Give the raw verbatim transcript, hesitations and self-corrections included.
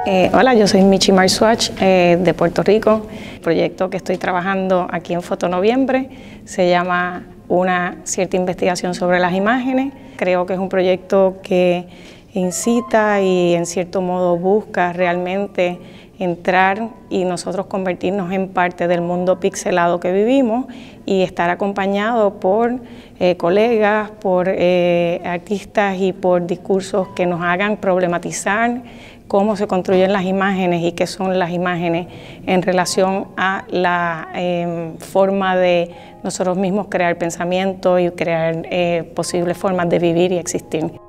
Eh, hola, yo soy Michi Marswatch eh, de Puerto Rico. El proyecto que estoy trabajando aquí en Fotonoviembre se llama Una cierta investigación sobre las imágenes. Creo que es un proyecto que incita y en cierto modo busca realmente entrar y nosotros convertirnos en parte del mundo pixelado que vivimos y estar acompañado por eh, colegas, por eh, artistas y por discursos que nos hagan problematizar cómo se construyen las imágenes y qué son las imágenes en relación a la eh, forma de nosotros mismos crear pensamiento y crear eh, posibles formas de vivir y existir.